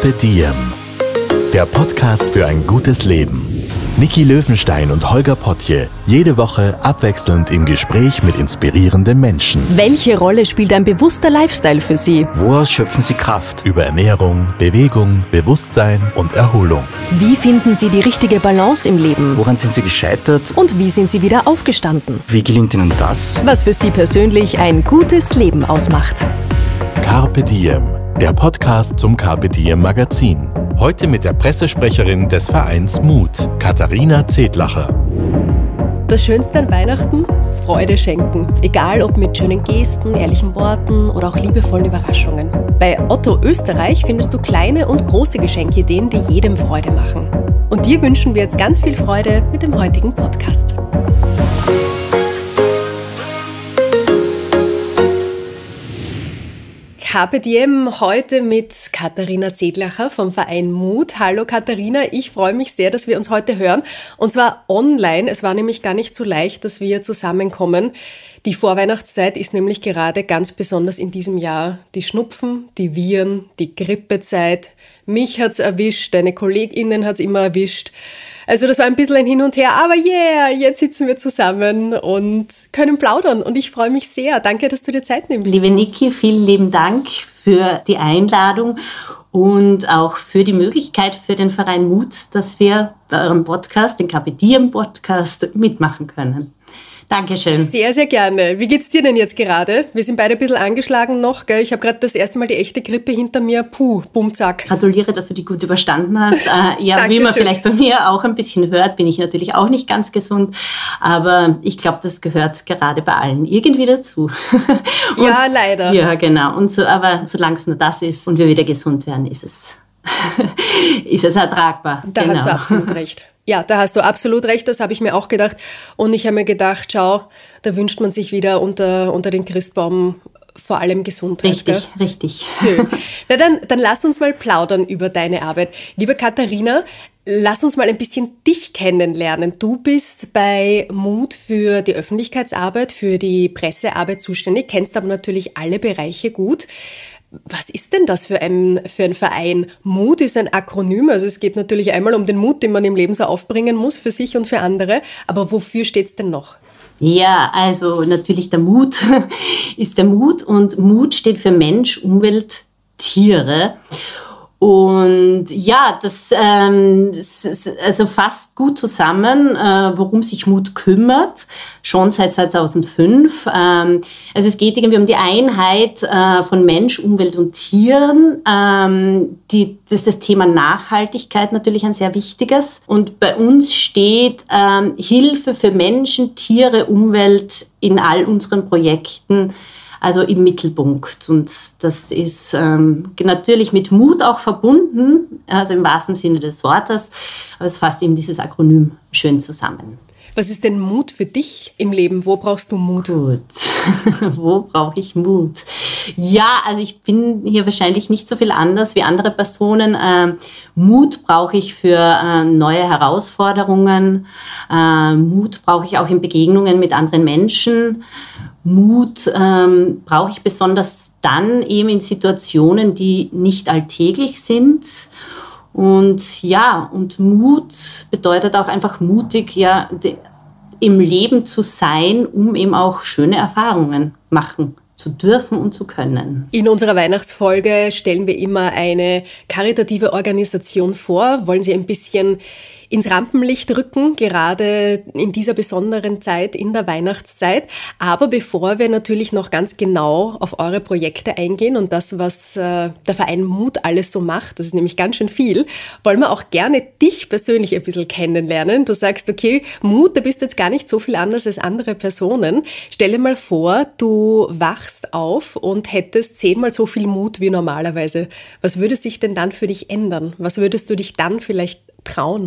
Carpe Diem, der Podcast für ein gutes Leben. Niki Löwenstein und Holger Potje, jede Woche abwechselnd im Gespräch mit inspirierenden Menschen. Welche Rolle spielt ein bewusster Lifestyle für Sie? Woraus schöpfen Sie Kraft? Über Ernährung, Bewegung, Bewusstsein und Erholung. Wie finden Sie die richtige Balance im Leben? Woran sind Sie gescheitert? Und wie sind Sie wieder aufgestanden? Wie gelingt Ihnen das? Was für Sie persönlich ein gutes Leben ausmacht. Carpe Diem, der Podcast zum Carpe Diem Magazin. Heute mit der Pressesprecherin des Vereins Mut, Katharina Zedlacher. Das Schönste an Weihnachten? Freude schenken. Egal ob mit schönen Gesten, ehrlichen Worten oder auch liebevollen Überraschungen. Bei Otto Österreich findest du kleine und große Geschenkideen, die jedem Freude machen. Und dir wünschen wir jetzt ganz viel Freude mit dem heutigen Podcast. Carpe Diem heute mit Katharina Zedlacher vom Verein Mut. Hallo Katharina, ich freue mich sehr, dass wir uns heute hören. Und zwar online. Es war nämlich gar nicht so leicht, dass wir zusammenkommen. Die Vorweihnachtszeit ist nämlich gerade ganz besonders in diesem Jahr die Schnupfen, die Viren, die Grippezeit. Mich hat's erwischt, deine KollegInnen hat's immer erwischt. Also das war ein bisschen ein Hin und Her, aber jetzt sitzen wir zusammen und können plaudern und ich freue mich sehr. Danke, dass du dir Zeit nimmst. Liebe Niki, vielen lieben Dank für die Einladung und auch für die Möglichkeit für den Verein Mut, dass wir bei eurem Podcast, den Carpe Diem Podcast, mitmachen können. Dankeschön. Sehr, sehr gerne. Wie geht's dir denn jetzt gerade? Wir sind beide ein bisschen angeschlagen noch, gell? Ich habe gerade das erste Mal die echte Grippe hinter mir. Bumm, zack. Gratuliere, dass du die gut überstanden hast. Ja, wie man vielleicht bei mir auch ein bisschen hört, bin ich natürlich auch nicht ganz gesund. Aber ich glaube, das gehört gerade bei allen irgendwie dazu. Und, ja, leider. Ja, genau. Und so, aber solange es nur das ist und wir wieder gesund werden, ist es ertragbar. Da hast du absolut recht. Ja, da hast du absolut recht, das habe ich mir auch gedacht. Und ich habe mir gedacht, schau, da wünscht man sich wieder unter den Christbaum vor allem Gesundheit. Richtig, gell? richtig. Schön. Na dann lass uns mal plaudern über deine Arbeit. Liebe Katharina, lass uns mal ein bisschen dich kennenlernen. Du bist bei Mut für die Öffentlichkeitsarbeit, für die Pressearbeit zuständig, kennst aber natürlich alle Bereiche gut. Was ist denn das für ein Verein? Mut ist ein Akronym, also es geht natürlich einmal um den Mut, den man im Leben so aufbringen muss, für sich und für andere. Aber wofür steht es denn noch? Ja, also natürlich der Mut ist der Mut und Mut steht für Mensch, Umwelt, Tiere. Und ja, das also fasst gut zusammen, worum sich Mut kümmert, schon seit 2005. Also es geht irgendwie um die Einheit von Mensch, Umwelt und Tieren. Das ist das Thema Nachhaltigkeit natürlich ein sehr wichtiges. Und bei uns steht Hilfe für Menschen, Tiere, Umwelt in all unseren Projekten, also im Mittelpunkt. Und das ist natürlich mit Mut auch verbunden, also im wahrsten Sinne des Wortes. Aber es fasst eben dieses Akronym schön zusammen. Was ist denn Mut für dich im Leben? Wo brauchst du Mut? Gut, wo brauche ich Mut? Ja, also ich bin hier wahrscheinlich nicht so viel anders wie andere Personen. Mut brauche ich für neue Herausforderungen. Mut brauche ich auch in Begegnungen mit anderen Menschen. Mut brauche ich besonders dann eben in Situationen, die nicht alltäglich sind. Und ja, und Mut bedeutet auch einfach mutig, ja, im Leben zu sein, um eben auch schöne Erfahrungen machen zu dürfen und zu können. In unserer Weihnachtsfolge stellen wir immer eine karitative Organisation vor, wollen sie ein bisschen ins Rampenlicht rücken, gerade in dieser besonderen Zeit, in der Weihnachtszeit. Aber bevor wir natürlich noch ganz genau auf eure Projekte eingehen und das, was der Verein Mut alles so macht, das ist nämlich ganz schön viel, wollen wir auch gerne dich persönlich ein bisschen kennenlernen. Du sagst, okay, Mut, da bist du jetzt gar nicht so viel anders als andere Personen. Stell dir mal vor, du wachst auf und hättest 10-mal so viel Mut wie normalerweise. Was würde sich denn dann für dich ändern? Was würdest du dich dann vielleicht trauen?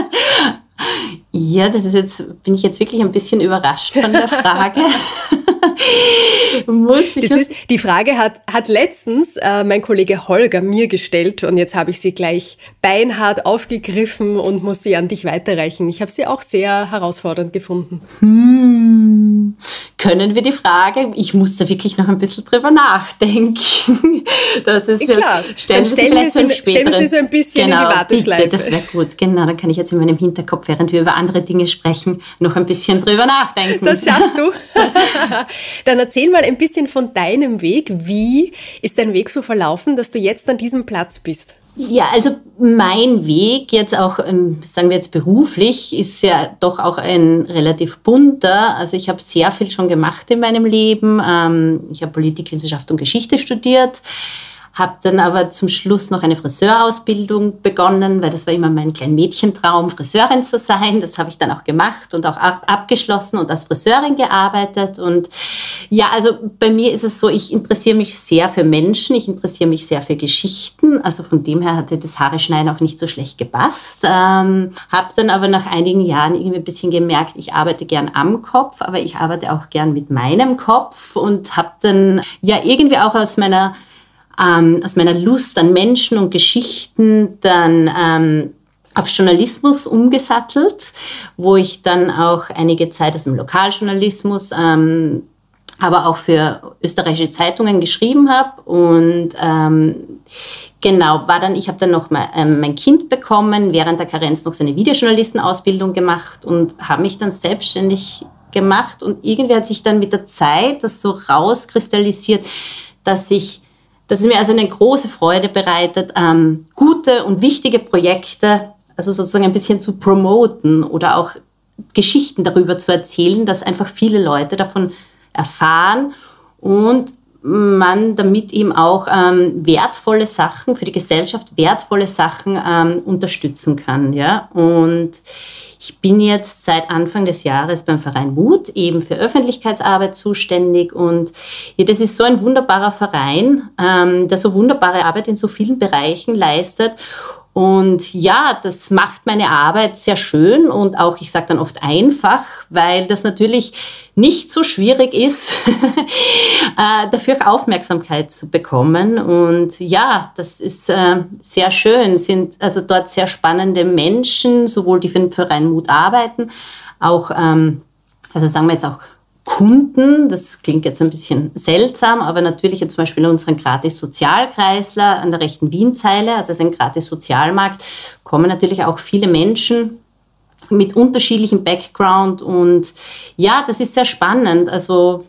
Ja, bin ich jetzt wirklich ein bisschen überrascht von der Frage. Die Frage hat letztens mein Kollege Holger mir gestellt und jetzt habe ich sie gleich beinhart aufgegriffen und muss sie an dich weiterreichen. Ich habe sie auch sehr herausfordernd gefunden. Können wir die Frage? Ich muss da wirklich noch ein bisschen drüber nachdenken. Das ist klar. Stellen wir sie so ein bisschen in die Warteschleife. Bitte, das wäre gut. Genau, dann kann ich jetzt in meinem Hinterkopf, während wir über andere Dinge sprechen, noch ein bisschen drüber nachdenken. Das schaffst du. Dann erzähl mal ein bisschen von deinem Weg. Wie ist dein Weg so verlaufen, dass du jetzt an diesem Platz bist? Ja, also mein Weg jetzt auch, sagen wir jetzt beruflich, ist ja doch auch ein relativ bunter. Also ich habe sehr viel schon gemacht in meinem Leben. Ich habe Politikwissenschaft und Geschichte studiert, habe dann aber zum Schluss noch eine Friseurausbildung begonnen, weil das war immer mein kleiner Mädchentraum, Friseurin zu sein. Das habe ich dann auch gemacht und auch abgeschlossen und als Friseurin gearbeitet. Und ja, also bei mir ist es so, ich interessiere mich sehr für Menschen, ich interessiere mich sehr für Geschichten. Also von dem her hatte das Haare schneiden auch nicht so schlecht gepasst. Habe dann aber nach einigen Jahren irgendwie ein bisschen gemerkt, ich arbeite gern am Kopf, aber ich arbeite auch gern mit meinem Kopf und habe dann ja irgendwie auch aus meiner Lust an Menschen und Geschichten dann auf Journalismus umgesattelt, wo ich dann auch einige Zeit aus dem Lokaljournalismus, aber auch für österreichische Zeitungen geschrieben habe. Und genau, ich habe dann noch mein Kind bekommen, während der Karenz noch so eine Videojournalistenausbildung gemacht und habe mich dann selbstständig gemacht. Und irgendwie hat sich dann mit der Zeit das so rauskristallisiert, dass es mir also eine große Freude bereitet, gute und wichtige Projekte, also sozusagen ein bisschen zu promoten oder auch Geschichten darüber zu erzählen, dass einfach viele Leute davon erfahren und man damit eben auch wertvolle Sachen, für die Gesellschaft wertvolle Sachen unterstützen kann. Ja? Und ich bin jetzt seit Anfang des Jahres beim Verein Mut eben für Öffentlichkeitsarbeit zuständig und ja, das ist so ein wunderbarer Verein, der so wunderbare Arbeit in so vielen Bereichen leistet. Und ja, das macht meine Arbeit sehr schön und auch, ich sage dann oft einfach, weil das natürlich nicht so schwierig ist, dafür Aufmerksamkeit zu bekommen. Und ja, das ist sehr schön, sind also dort sehr spannende Menschen, sowohl die für den Verein Mut arbeiten, auch, also sagen wir jetzt auch Kunden, das klingt jetzt ein bisschen seltsam, aber natürlich jetzt zum Beispiel in unseren Gratis-Sozialkreisler an der rechten Wienzeile, also es ist ein Gratis-Sozialmarkt, kommen natürlich auch viele Menschen mit unterschiedlichem Background und ja, das ist sehr spannend, also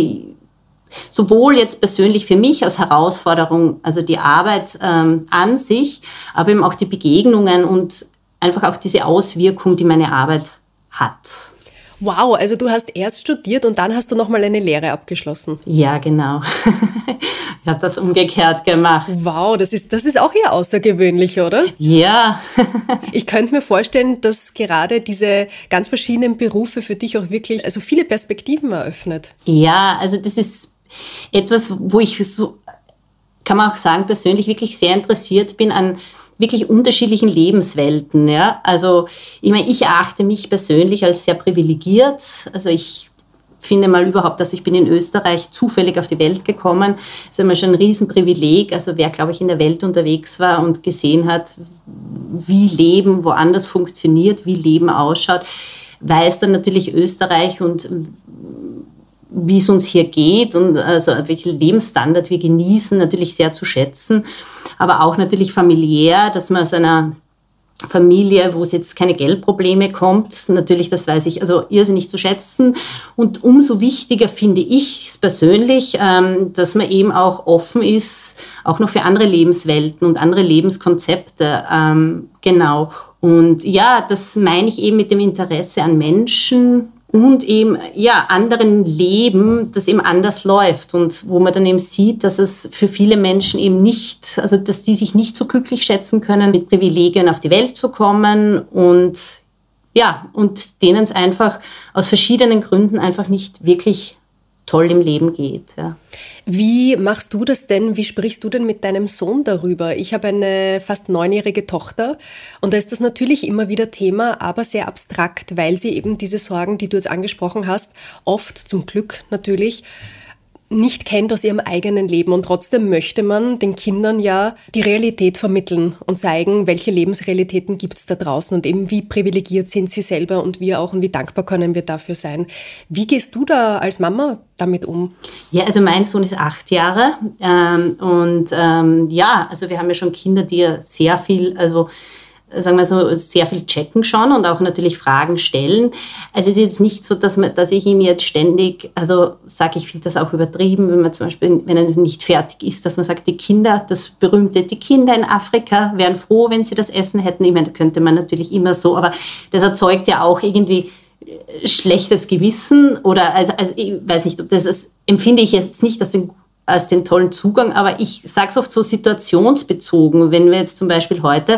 sowohl jetzt persönlich für mich als Herausforderung, also die Arbeit an sich, aber eben auch die Begegnungen und einfach auch diese Auswirkung, die meine Arbeit hat. Wow, also du hast erst studiert und dann hast du nochmal eine Lehre abgeschlossen. Ja, genau. Ich habe das umgekehrt gemacht. Wow, das ist auch eher außergewöhnlich, oder? Ja. Ich könnte mir vorstellen, dass gerade diese ganz verschiedenen Berufe für dich auch wirklich also viele Perspektiven eröffnet. Ja, also das ist etwas, wo ich so, kann man auch sagen, persönlich wirklich sehr interessiert bin an wirklich unterschiedlichen Lebenswelten. Ja? Also ich meine, ich erachte mich persönlich als sehr privilegiert. Also ich finde mal überhaupt, dass ich bin in Österreich zufällig auf die Welt gekommen. Das ist immer schon ein Riesenprivileg. Also wer, glaube ich, in der Welt unterwegs war und gesehen hat, wie Leben woanders funktioniert, wie Leben ausschaut, weiß dann natürlich Österreich und wie es uns hier geht und also welchen Lebensstandard wir genießen, natürlich sehr zu schätzen. Aber auch natürlich familiär, dass man aus einer Familie, wo es jetzt keine Geldprobleme kommt, natürlich, das weiß ich, also irrsinnig zu schätzen. Und umso wichtiger finde ich es persönlich, dass man eben auch offen ist, auch noch für andere Lebenswelten und andere Lebenskonzepte. Genau. Und ja, das meine ich eben mit dem Interesse an Menschen und eben ja, anderen Leben, das eben anders läuft und wo man dann eben sieht, dass es für viele Menschen eben nicht, also dass die sich nicht so glücklich schätzen können, mit Privilegien auf die Welt zu kommen und ja, und denen es einfach aus verschiedenen Gründen einfach nicht wirklich toll im Leben geht. Ja. Wie machst du das denn? Wie sprichst du denn mit deinem Sohn darüber? Ich habe eine fast 9-jährige Tochter und da ist das natürlich immer wieder Thema, aber sehr abstrakt, weil sie eben diese Sorgen, die du jetzt angesprochen hast, oft zum Glück natürlich nicht kennt aus ihrem eigenen Leben. Und trotzdem möchte man den Kindern ja die Realität vermitteln und zeigen, welche Lebensrealitäten gibt es da draußen und eben wie privilegiert sind sie selber und wir auch und wie dankbar können wir dafür sein. Wie gehst du da als Mama damit um? Ja, also mein Sohn ist 8 Jahre also wir haben ja schon Kinder, die ja sehr viel, also sagen wir so, sehr viel checken schon und auch natürlich Fragen stellen. Also es ist jetzt nicht so, dass ich ihm jetzt ständig, also sage ich, finde das auch übertrieben, wenn man zum Beispiel, wenn er nicht fertig ist, dass man sagt, die Kinder in Afrika wären froh, wenn sie das Essen hätten. Ich meine, das könnte man natürlich immer so, aber das erzeugt ja auch irgendwie schlechtes Gewissen oder, also ich weiß nicht, empfinde ich jetzt nicht als den tollen Zugang, aber ich sage es oft so situationsbezogen, wenn wir jetzt zum Beispiel heute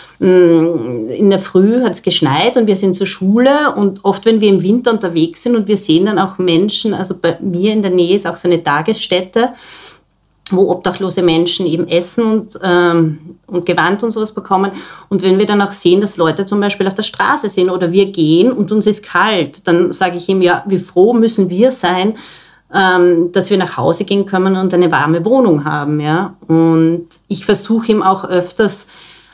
in der Früh hat es geschneit und wir sind zur Schule und oft, wenn wir im Winter unterwegs sind und wir sehen dann auch Menschen, also bei mir in der Nähe ist auch so eine Tagesstätte, wo obdachlose Menschen eben Essen und Gewand und sowas bekommen. Und wenn wir dann auch sehen, dass Leute zum Beispiel auf der Straße sind oder wir gehen und uns ist kalt, dann sage ich ihm, ja, wie froh müssen wir sein, dass wir nach Hause gehen können und eine warme Wohnung haben. Ja? Und ich versuche ihm auch öfters,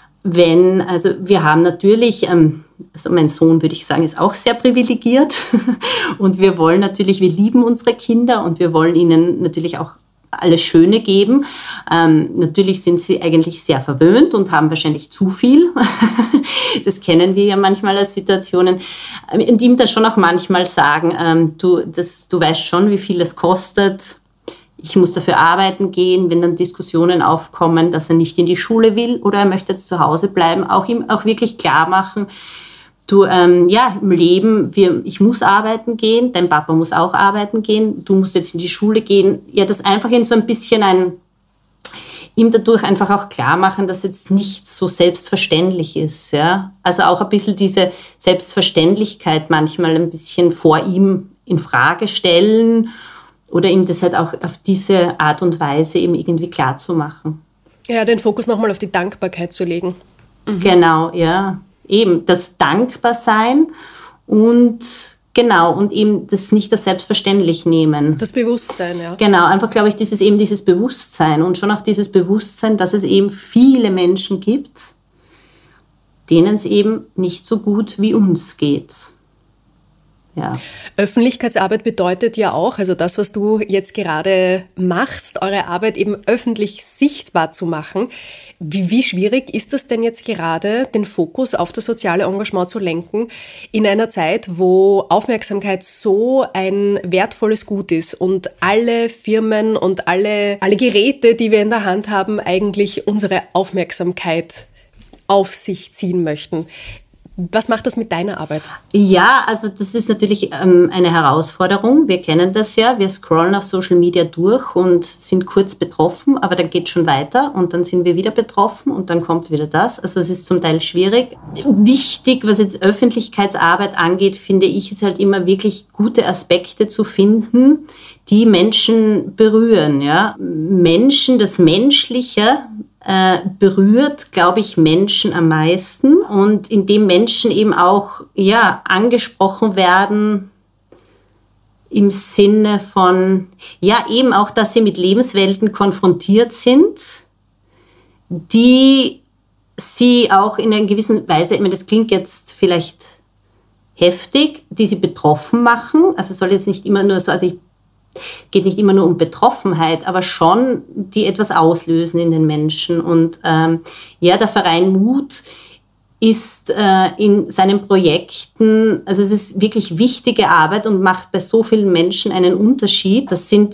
wir haben natürlich, also mein Sohn, würde ich sagen, ist auch sehr privilegiert und wir lieben unsere Kinder und wir wollen ihnen natürlich auch alles Schöne geben. Natürlich sind sie eigentlich sehr verwöhnt und haben wahrscheinlich zu viel. Das kennen wir ja manchmal als Situationen. Und ihm das schon auch manchmal sagen, du weißt schon, wie viel es kostet. Ich muss dafür arbeiten gehen, wenn dann Diskussionen aufkommen, dass er nicht in die Schule will oder er möchte jetzt zu Hause bleiben, ihm auch wirklich klar machen, du, im Leben, ich muss arbeiten gehen, dein Papa muss auch arbeiten gehen, du musst jetzt in die Schule gehen. Ja, das einfach in so ein bisschen ihm dadurch einfach auch klar machen, dass jetzt nicht so selbstverständlich ist. Ja? Also auch ein bisschen diese Selbstverständlichkeit manchmal ein bisschen vor ihm in Frage stellen oder ihm das halt auch auf diese Art und Weise eben irgendwie klar zu machen. Ja, den Fokus nochmal auf die Dankbarkeit zu legen. Mhm. Genau, ja. Eben das Dankbarsein und eben das nicht als selbstverständlich nehmen. Das Bewusstsein, ja. Genau, einfach glaube ich, dieses Bewusstsein und schon auch dieses Bewusstsein, dass es eben viele Menschen gibt, denen es eben nicht so gut wie uns geht. Ja. Öffentlichkeitsarbeit bedeutet ja auch, also das, was du jetzt gerade machst, eure Arbeit eben öffentlich sichtbar zu machen. Wie schwierig ist das denn jetzt gerade, den Fokus auf das soziale Engagement zu lenken, in einer Zeit, wo Aufmerksamkeit so ein wertvolles Gut ist und alle Firmen und alle Geräte, die wir in der Hand haben, eigentlich unsere Aufmerksamkeit auf sich ziehen möchten? Was macht das mit deiner Arbeit? Ja, also das ist natürlich eine Herausforderung. Wir kennen das ja. Wir scrollen auf Social Media durch und sind kurz betroffen, aber dann geht es schon weiter und dann sind wir wieder betroffen und dann kommt wieder das. Also es ist zum Teil schwierig. Wichtig, was jetzt Öffentlichkeitsarbeit angeht, finde ich, ist halt immer wirklich gute Aspekte zu finden, die Menschen berühren. Ja? Das Menschliche berührt, glaube ich, Menschen am meisten und indem Menschen eben auch angesprochen werden im Sinne von, eben auch, dass sie mit Lebenswelten konfrontiert sind, die sie auch in einer gewissen Weise, ich meine, das klingt jetzt vielleicht heftig, die sie betroffen machen, also es soll jetzt nicht immer nur so, geht nicht immer nur um Betroffenheit, aber schon die etwas auslösen in den Menschen. Und der Verein Mut ist in seinen Projekten, also es ist wirklich wichtige Arbeit und macht bei so vielen Menschen einen Unterschied.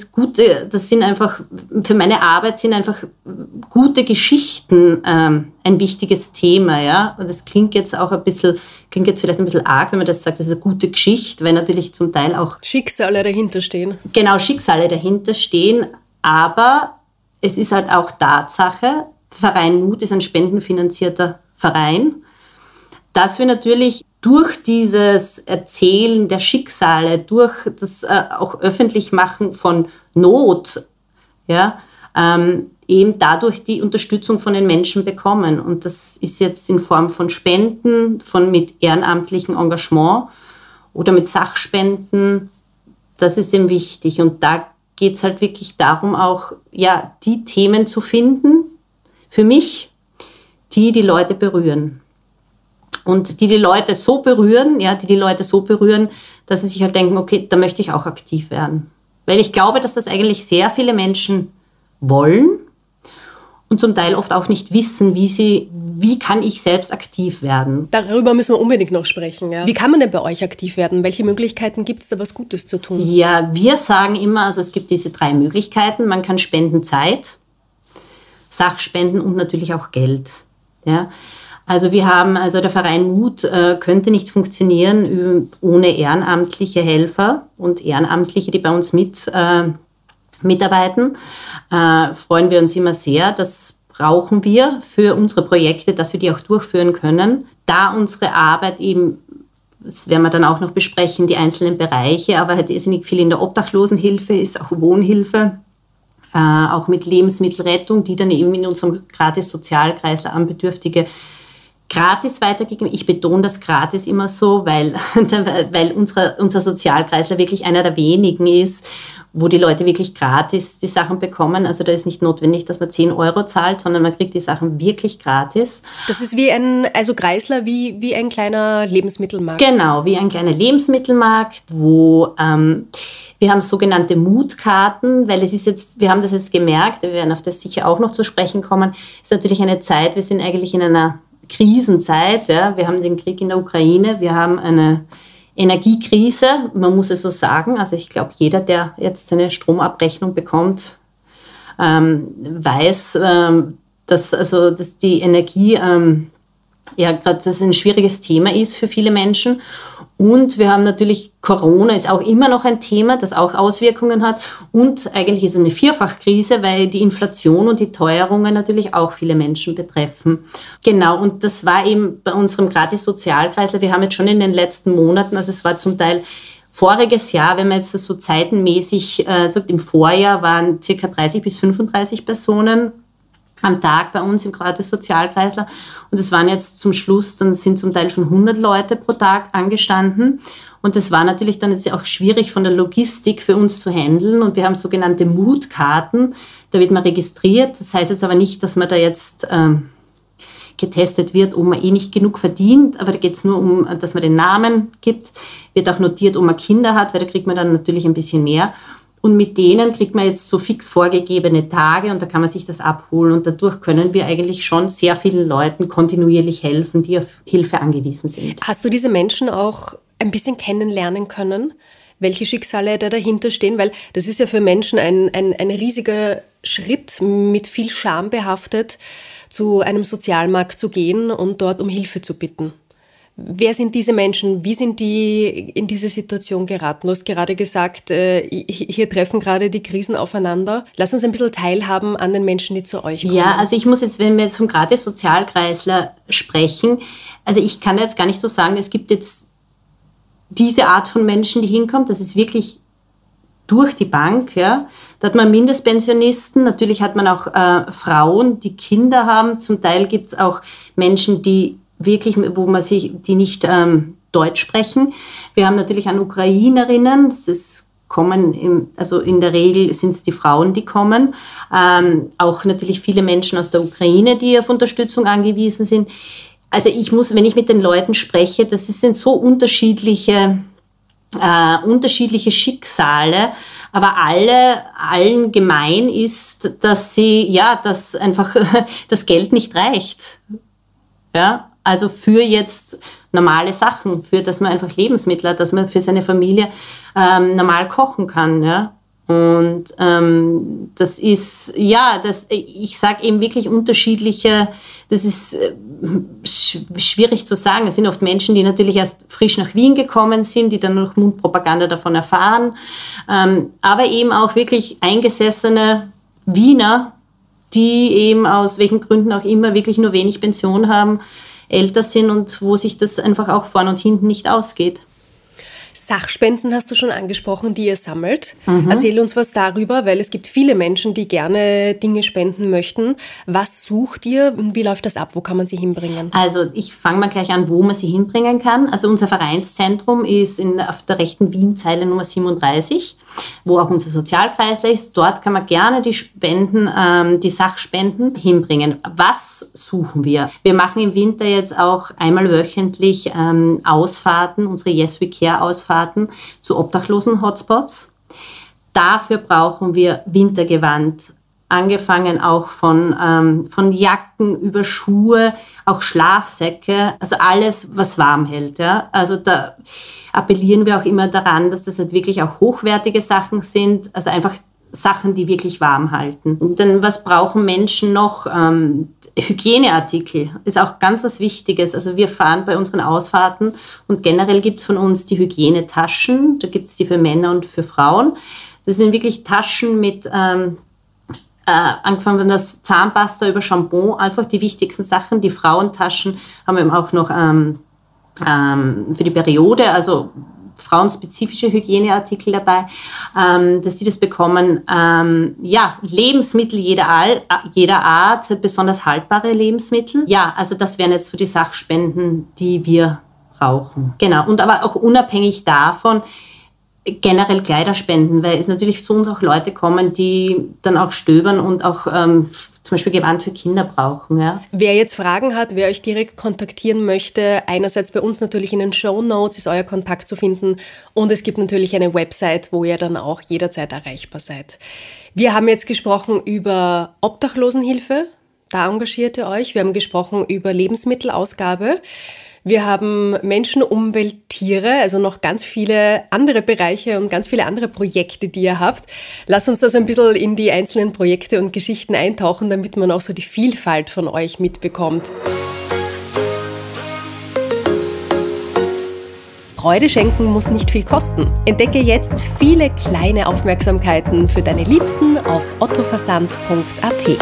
Für meine Arbeit sind einfach gute Geschichten ein wichtiges Thema, ja. Und das klingt jetzt vielleicht ein bisschen arg, wenn man das sagt, das ist eine gute Geschichte, weil natürlich zum Teil auch Schicksale dahinter stehen. Genau, Schicksale dahinter stehen, aber es ist halt auch Tatsache, der Verein Mut ist ein spendenfinanzierter Verein. dass wir natürlich durch dieses Erzählen der Schicksale, durch das auch öffentlich machen von Not, ja, eben dadurch die Unterstützung von den Menschen bekommen. Und das ist jetzt in Form von Spenden, mit ehrenamtlichem Engagement oder mit Sachspenden. Das ist eben wichtig. Und da geht es halt wirklich darum, auch ja, die Themen zu finden, für mich, die Leute berühren. Und die Leute so berühren, dass sie sich halt denken, okay, da möchte ich auch aktiv werden. Weil ich glaube, dass das eigentlich sehr viele Menschen wollen und zum Teil oft auch nicht wissen, wie kann ich selbst aktiv werden. Darüber müssen wir unbedingt noch sprechen. Ja. Wie kann man denn bei euch aktiv werden? Welche Möglichkeiten gibt es da, was Gutes zu tun? Ja, wir sagen immer, also es gibt diese 3 Möglichkeiten. Man kann spenden Zeit, Sachspenden und natürlich auch Geld. Ja. Also der Verein Mut könnte nicht funktionieren ohne ehrenamtliche Helfer und Ehrenamtliche, die bei uns mitarbeiten. Freuen wir uns immer sehr. Das brauchen wir für unsere Projekte, dass wir die auch durchführen können. Da unsere Arbeit eben, das werden wir dann auch noch besprechen, die einzelnen Bereiche, aber halt irrsinnig viel in der Obdachlosenhilfe ist, auch Wohnhilfe, auch mit Lebensmittelrettung, die dann eben in unserem Gratis-Sozialkreisler an Bedürftige gratis weitergegeben. Ich betone das gratis immer so, weil unser Sozialkreisler wirklich einer der wenigen ist, wo die Leute wirklich gratis die Sachen bekommen. Also da ist nicht notwendig, dass man 10 € zahlt, sondern man kriegt die Sachen wirklich gratis. Das ist wie Kreisler, wie ein kleiner Lebensmittelmarkt. Genau, wie ein kleiner Lebensmittelmarkt, wo wir haben sogenannte Mutkarten, weil wir haben das jetzt gemerkt, wir werden auf das sicher auch noch zu sprechen kommen, ist natürlich eine Zeit, wir sind eigentlich in einer Krisenzeit, ja. Wir haben den Krieg in der Ukraine, wir haben eine Energiekrise, man muss es so sagen. Also ich glaube, jeder, der jetzt seine Stromabrechnung bekommt, weiß, dass die Energie gerade das ein schwieriges Thema ist für viele Menschen. Und wir haben natürlich, Corona ist auch immer noch ein Thema, das auch Auswirkungen hat. Und eigentlich ist es eine Vierfachkrise, weil die Inflation und die Teuerungen natürlich auch viele Menschen betreffen. Genau, und das war eben bei unserem Gratis-Sozialkreisler. Wir haben jetzt schon in den letzten Monaten, also es war zum Teil voriges Jahr, wenn man jetzt das so zeitenmäßig sagt, im Vorjahr waren ca. 30 bis 35 Personen am Tag bei uns im Gratis-Sozialkreisler. Und es waren jetzt zum Schluss, dann sind zum Teil schon 100 Leute pro Tag angestanden. Und das war natürlich dann jetzt auch schwierig von der Logistik für uns zu handeln. Und wir haben sogenannte Mutkarten. Da wird man registriert. Das heißt jetzt aber nicht, dass man da jetzt getestet wird, ob man nicht genug verdient. Aber da geht es nur um, dass man den Namen gibt. Wird auch notiert, ob man Kinder hat, weil da kriegt man dann natürlich ein bisschen mehr. Und mit denen kriegt man jetzt so fix vorgegebene Tage und da kann man sich das abholen. Und dadurch können wir eigentlich schon sehr vielen Leuten kontinuierlich helfen, die auf Hilfe angewiesen sind. Hast du diese Menschen auch ein bisschen kennenlernen können, welche Schicksale da dahinter stehen? Weil das ist ja für Menschen ein riesiger Schritt, mit viel Scham behaftet, zu einem Sozialmarkt zu gehen und dort um Hilfe zu bitten. Wer sind diese Menschen? Wie sind die in diese Situation geraten? Du hast gerade gesagt, hier treffen gerade die Krisen aufeinander. Lass uns ein bisschen teilhaben an den Menschen, die zu euch kommen. Ja, also ich muss jetzt, wenn wir jetzt vom Gratis-Sozialkreisler sprechen, also ich kann jetzt gar nicht so sagen, es gibt jetzt diese Art von Menschen, die hinkommt. Das ist wirklich durch die Bank. Ja. Da hat man Mindestpensionisten, natürlich hat man auch Frauen, die Kinder haben. Zum Teil gibt es auch Menschen, die die nicht Deutsch sprechen. Wir haben natürlich an Ukrainerinnen, in der Regel sind es die Frauen, die kommen. Auch natürlich viele Menschen aus der Ukraine, die auf Unterstützung angewiesen sind. Also wenn ich mit den Leuten spreche, das sind so unterschiedliche Schicksale, aber allen gemein ist, dass einfach das Geld nicht reicht. Ja, also für jetzt normale Sachen, dass man einfach Lebensmittel hat, dass man für seine Familie normal kochen kann. Ja? Und das ist, ich sage eben wirklich unterschiedliche, das ist schwierig zu sagen. Es sind oft Menschen, die natürlich erst frisch nach Wien gekommen sind, die dann durch Mundpropaganda davon erfahren, aber eben auch wirklich eingesessene Wiener, die eben aus welchen Gründen auch immer wirklich nur wenig Pension haben, älter sind und wo sich das einfach auch vorne und hinten nicht ausgeht. Sachspenden hast du schon angesprochen, die ihr sammelt. Erzähl uns was darüber, weil es gibt viele Menschen, die gerne Dinge spenden möchten. Was sucht ihr und wie läuft das ab? Wo kann man sie hinbringen? Also ich fange mal gleich an, wo man sie hinbringen kann. Also unser Vereinszentrum ist auf der rechten Wien-Zeile Nummer 37, wo auch unser Sozialkreisler ist. Dort kann man gerne die Spenden, die Sachspenden hinbringen. Was suchen wir? Wir machen im Winter jetzt auch einmal wöchentlich Ausfahrten, unsere Yes We Care Ausfahrten zu Obdachlosen-Hotspots. Dafür brauchen wir Wintergewand, angefangen auch von Jacken über Schuhe, auch Schlafsäcke, also alles, was warm hält. Ja? Also da appellieren wir auch immer daran, dass das halt wirklich auch hochwertige Sachen sind, also einfach Sachen, die wirklich warm halten. Und dann, was brauchen Menschen noch? Hygieneartikel ist auch ganz was Wichtiges. Also wir fahren bei unseren Ausfahrten und generell gibt es von uns die Hygienetaschen. Da gibt es die für Männer und für Frauen. Das sind wirklich Taschen mit, angefangen von das Zahnpasta über Shampoo, einfach die wichtigsten Sachen. Die Frauentaschen haben wir auch noch für die Periode, also frauenspezifische Hygieneartikel dabei, dass sie das bekommen. Lebensmittel jeder Art, besonders haltbare Lebensmittel. Ja, also das wären jetzt so die Sachspenden, die wir brauchen. Genau, und aber auch unabhängig davon generell Kleiderspenden, weil es natürlich zu uns auch Leute kommen, die dann auch stöbern und auch zum Beispiel Gewand für Kinder brauchen. Ja. Wer jetzt Fragen hat, wer euch direkt kontaktieren möchte, einerseits bei uns natürlich in den Shownotes ist euer Kontakt zu finden und es gibt natürlich eine Website, wo ihr dann auch jederzeit erreichbar seid. Wir haben jetzt gesprochen über Obdachlosenhilfe, da engagiert ihr euch. Wir haben gesprochen über Lebensmittelausgabe. Wir haben Menschen, Umwelt, Tiere, also noch ganz viele andere Bereiche und ganz viele andere Projekte, die ihr habt. Lass uns da so ein bisschen in die einzelnen Projekte und Geschichten eintauchen, damit man auch so die Vielfalt von euch mitbekommt. Freude schenken muss nicht viel kosten. Entdecke jetzt viele kleine Aufmerksamkeiten für deine Liebsten auf ottoversand.at.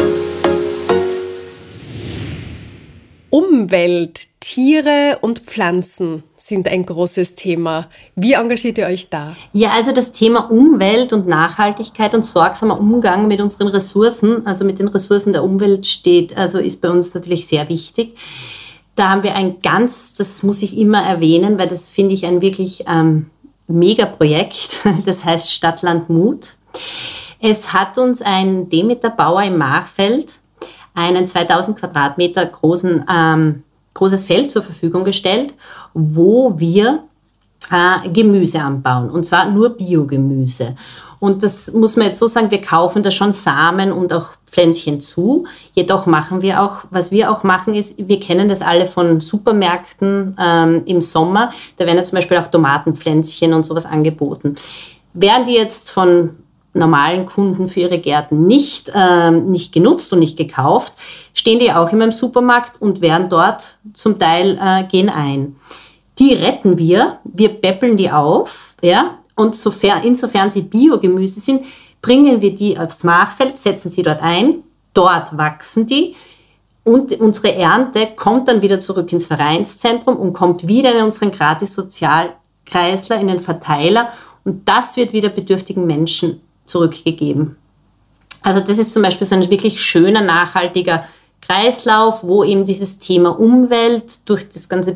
Umwelt, Tiere und Pflanzen sind ein großes Thema. Wie engagiert ihr euch da? Ja, also das Thema Umwelt und Nachhaltigkeit und sorgsamer Umgang mit unseren Ressourcen, also mit den Ressourcen der Umwelt ist bei uns natürlich sehr wichtig. Da haben wir das muss ich immer erwähnen, weil das finde ich ein wirklich Megaprojekt. Das heißt Stadt, Land, Mut. Es hat uns ein Demeter-Bauer im Machfeld einen 2000 Quadratmeter großes Feld zur Verfügung gestellt, wo wir Gemüse anbauen, und zwar nur Biogemüse. Und das muss man jetzt so sagen, wir kaufen da schon Samen und auch Pflänzchen zu. Jedoch was wir auch machen ist, wir kennen das alle von Supermärkten im Sommer, da werden ja zum Beispiel auch Tomatenpflänzchen und sowas angeboten. Werden die jetzt von normalen Kunden für ihre Gärten nicht genutzt und nicht gekauft, stehen die auch immer im Supermarkt und werden dort zum Teil gehen ein. Die retten wir päppeln die auf, ja, und insofern sie Biogemüse sind, bringen wir die aufs Machfeld, setzen sie dort ein, dort wachsen die und unsere Ernte kommt dann wieder zurück ins Vereinszentrum und kommt wieder in unseren Gratis-Sozialkreisler, in den Verteiler, und das wird wieder bedürftigen Menschen zurückgegeben. Also das ist zum Beispiel so ein wirklich schöner, nachhaltiger Kreislauf, wo eben dieses Thema Umwelt durch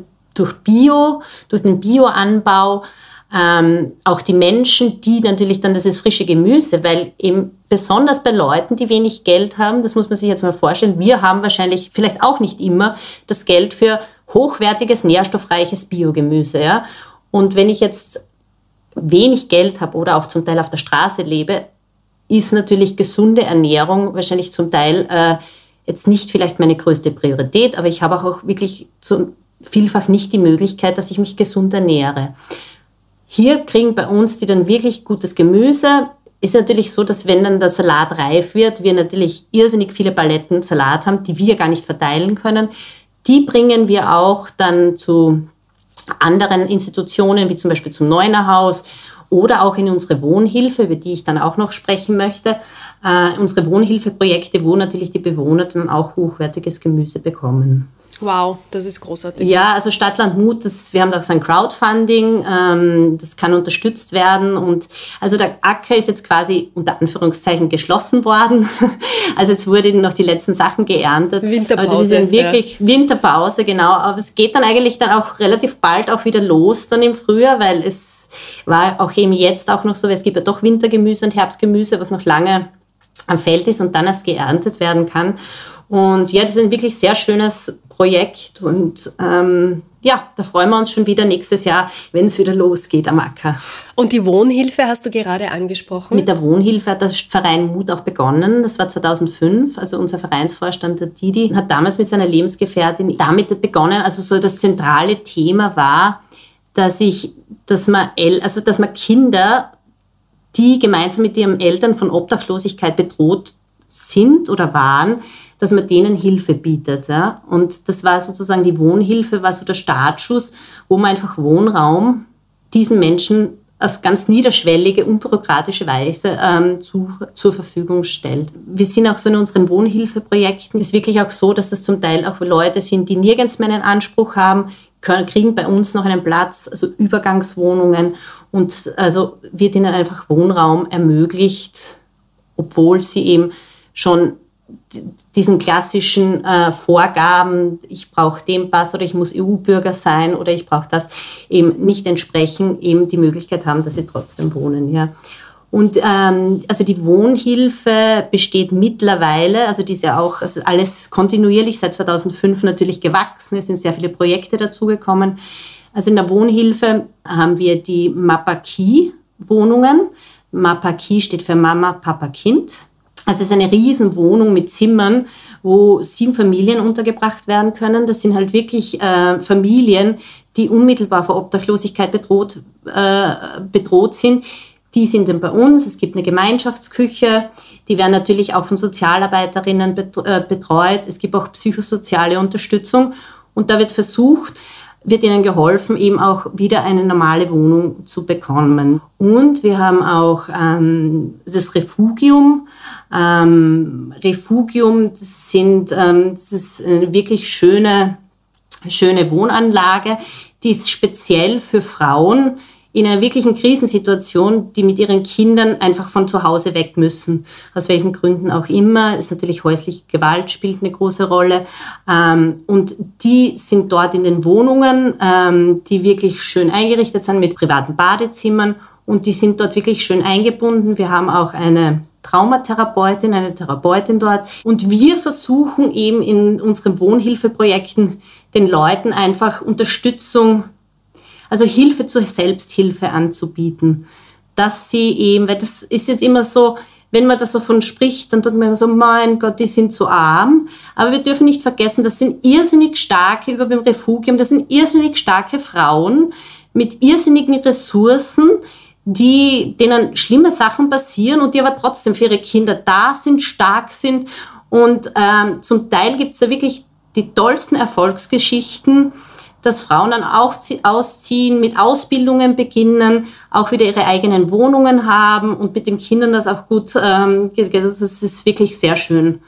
den Bioanbau, auch die Menschen, die natürlich dann, das ist frische Gemüse, weil eben besonders bei Leuten, die wenig Geld haben, das muss man sich jetzt mal vorstellen, wir haben wahrscheinlich vielleicht auch nicht immer das Geld für hochwertiges, nährstoffreiches Biogemüse. Ja? Und wenn ich jetzt wenig Geld habe oder auch zum Teil auf der Straße lebe, ist natürlich gesunde Ernährung wahrscheinlich zum Teil jetzt nicht vielleicht meine größte Priorität, aber ich habe auch wirklich vielfach nicht die Möglichkeit, dass ich mich gesund ernähre. Hier kriegen bei uns die dann wirklich gutes Gemüse. Ist natürlich so, dass wenn dann der Salat reif wird, wir natürlich irrsinnig viele Paletten Salat haben, die wir gar nicht verteilen können. Die bringen wir auch dann zu anderen Institutionen, wie zum Beispiel zum Neunerhaus oder auch in unsere Wohnhilfe, über die ich dann auch noch sprechen möchte. Unsere Wohnhilfeprojekte, wo natürlich die Bewohner dann auch hochwertiges Gemüse bekommen. Wow, das ist großartig. Ja, also Stadt, Land, Mut, wir haben auch so ein Crowdfunding, das kann unterstützt werden. Und also der Acker ist jetzt quasi unter Anführungszeichen geschlossen worden. Also jetzt wurden noch die letzten Sachen geerntet. Winterpause. Aber das ist dann wirklich Winterpause, genau. Aber es geht dann eigentlich dann auch relativ bald auch wieder los dann im Frühjahr, weil es war auch eben jetzt auch noch so, weil es gibt ja doch Wintergemüse und Herbstgemüse, was noch lange am Feld ist und dann erst geerntet werden kann. Und ja, das ist ein wirklich sehr schönes Projekt und da freuen wir uns schon wieder nächstes Jahr, wenn es wieder losgeht am Acker. Und die Wohnhilfe hast du gerade angesprochen? Mit der Wohnhilfe hat der Verein Mut auch begonnen. Das war 2005. Also unser Vereinsvorstand, der Didi, hat damals mit seiner Lebensgefährtin damit begonnen. Also so das zentrale Thema war, dass man Kinder, die gemeinsam mit ihren Eltern von Obdachlosigkeit bedroht sind oder waren, dass man denen Hilfe bietet. Ja? Und das war sozusagen die Wohnhilfe, war so der Startschuss, wo man einfach Wohnraum diesen Menschen auf ganz niederschwellige, unbürokratische Weise zur Verfügung stellt. Wir sind auch so in unseren Wohnhilfeprojekten, ist wirklich auch so, dass das zum Teil auch Leute sind, die nirgends mehr einen Anspruch haben, kriegen bei uns noch einen Platz, also Übergangswohnungen und also wird ihnen einfach Wohnraum ermöglicht, obwohl sie eben schon diesen klassischen Vorgaben, ich brauche den Pass oder ich muss EU-Bürger sein oder ich brauche das, eben nicht entsprechen, eben die Möglichkeit haben, dass sie trotzdem wohnen. Ja. Und also die Wohnhilfe besteht mittlerweile, also die ist ja auch also alles kontinuierlich seit 2005 natürlich gewachsen, es sind sehr viele Projekte dazugekommen. Also in der Wohnhilfe haben wir die Mapaki-Wohnungen. Mapaki steht für Mama, Papa, Kind. Also es ist eine Riesenwohnung mit Zimmern, wo 7 Familien untergebracht werden können. Das sind halt wirklich Familien, die unmittelbar vor Obdachlosigkeit bedroht sind. Die sind dann bei uns. Es gibt eine Gemeinschaftsküche. Die werden natürlich auch von Sozialarbeiterinnen betreut. Es gibt auch psychosoziale Unterstützung. Und da wird ihnen geholfen, eben auch wieder eine normale Wohnung zu bekommen. Und wir haben auch das Refugium. Refugium, das ist eine wirklich schöne Wohnanlage, die ist speziell für Frauen in einer wirklichen Krisensituation, die mit ihren Kindern einfach von zu Hause weg müssen. Aus welchen Gründen auch immer. Ist natürlich häusliche Gewalt spielt eine große Rolle. Und die sind dort in den Wohnungen, die wirklich schön eingerichtet sind mit privaten Badezimmern. Und die sind dort wirklich schön eingebunden. Wir haben auch eine Traumatherapeutin, eine Therapeutin dort. Und wir versuchen eben in unseren Wohnhilfeprojekten den Leuten einfach Unterstützung, also Hilfe zur Selbsthilfe anzubieten. Dass sie eben, weil das ist jetzt immer so, wenn man das so von spricht, dann tut man immer so, mein Gott, die sind so arm. Aber wir dürfen nicht vergessen, das sind irrsinnig starke, über dem Refugium, das sind irrsinnig starke Frauen mit irrsinnigen Ressourcen, denen schlimme Sachen passieren und die aber trotzdem für ihre Kinder da sind, stark sind. Und zum Teil gibt es ja wirklich die tollsten Erfolgsgeschichten, dass Frauen dann auch ausziehen, mit Ausbildungen beginnen, auch wieder ihre eigenen Wohnungen haben und mit den Kindern das auch gut geht. Es ist wirklich sehr schön,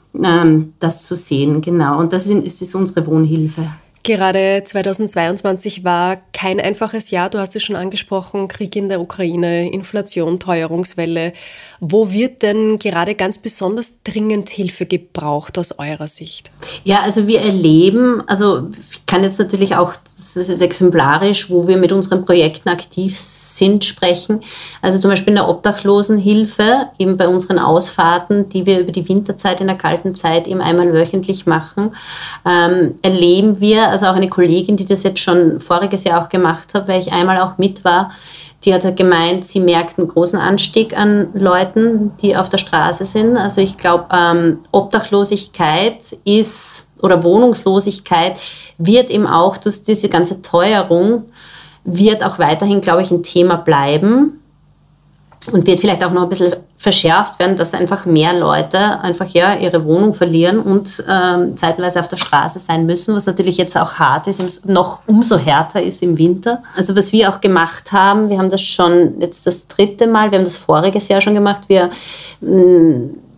das zu sehen. Genau. Und das ist unsere Wohnhilfe. Gerade 2022 war kein einfaches Jahr. Du hast es schon angesprochen, Krieg in der Ukraine, Inflation, Teuerungswelle. Wo wird denn gerade ganz besonders dringend Hilfe gebraucht aus eurer Sicht? Ja, also wir erleben, also ich kann jetzt natürlich auch, das ist exemplarisch, wo wir mit unseren Projekten aktiv sind, sprechen. Also zum Beispiel in der Obdachlosenhilfe, eben bei unseren Ausfahrten, die wir über die Winterzeit, in der kalten Zeit eben einmal wöchentlich machen, erleben wir, also auch eine Kollegin, die das jetzt schon voriges Jahr auch gemacht hat, weil ich einmal auch mit war, die hat gemeint, sie merkt einen großen Anstieg an Leuten, die auf der Straße sind. Also ich glaube, Obdachlosigkeit oder Wohnungslosigkeit wird eben auch durch diese ganze Teuerung, wird auch weiterhin, glaube ich, ein Thema bleiben und wird vielleicht auch noch ein bisschen verschärft werden, dass einfach mehr Leute einfach ihre Wohnung verlieren und zeitweise auf der Straße sein müssen, was natürlich jetzt auch hart ist, noch umso härter ist im Winter. Also was wir auch gemacht haben, wir haben das schon jetzt das 3. Mal, wir haben das voriges Jahr schon gemacht, wir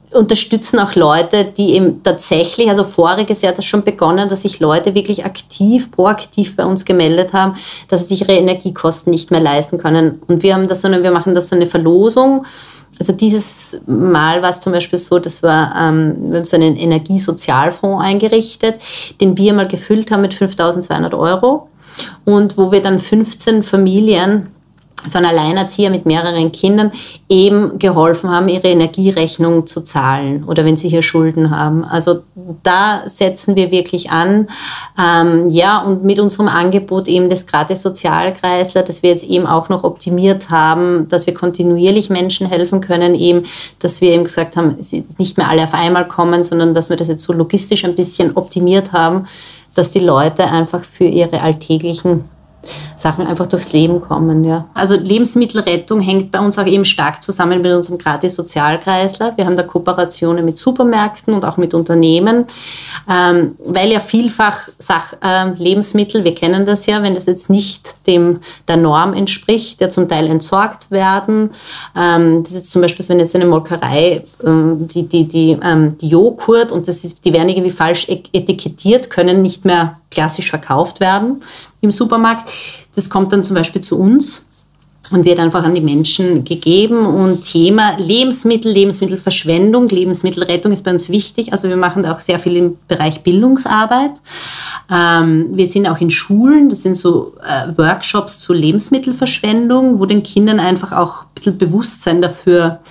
unterstützen auch Leute, die eben tatsächlich, also voriges Jahr hat das schon begonnen, dass sich Leute wirklich proaktiv bei uns gemeldet haben, dass sie sich ihre Energiekosten nicht mehr leisten können. Und wir machen das so eine Verlosung. Also dieses Mal war es zum Beispiel so, wir haben so einen Energiesozialfonds eingerichtet, den wir mal gefüllt haben mit 5.200 € und wo wir dann 15 Familien, so ein Alleinerzieher mit mehreren Kindern, eben geholfen haben, ihre Energierechnung zu zahlen oder wenn sie hier Schulden haben. Also da setzen wir wirklich an. Und mit unserem Angebot eben des Gratis-Sozialkreisler, das wir jetzt eben auch noch optimiert haben, dass wir kontinuierlich Menschen helfen können, eben, dass wir eben gesagt haben, es ist nicht mehr alle auf einmal kommen, sondern dass wir das jetzt so logistisch ein bisschen optimiert haben, dass die Leute einfach für ihre alltäglichen Sachen einfach durchs Leben kommen. Ja. Also Lebensmittelrettung hängt bei uns auch eben stark zusammen mit unserem Gratis-Sozialkreisler. Wir haben da Kooperationen mit Supermärkten und auch mit Unternehmen, weil ja vielfach Lebensmittel, wir kennen das ja, wenn das jetzt nicht der Norm entspricht, ja zum Teil entsorgt werden. Das ist zum Beispiel, wenn jetzt eine Molkerei die Joghurt und die werden irgendwie falsch etikettiert, können nicht mehr klassisch verkauft werden im Supermarkt. Das kommt dann zum Beispiel zu uns und wird einfach an die Menschen gegeben. Und Thema Lebensmittelverschwendung, Lebensmittelrettung ist bei uns wichtig. Also wir machen da auch sehr viel im Bereich Bildungsarbeit. Wir sind auch in Schulen, das sind so Workshops zur Lebensmittelverschwendung, wo den Kindern einfach auch ein bisschen Bewusstsein dafür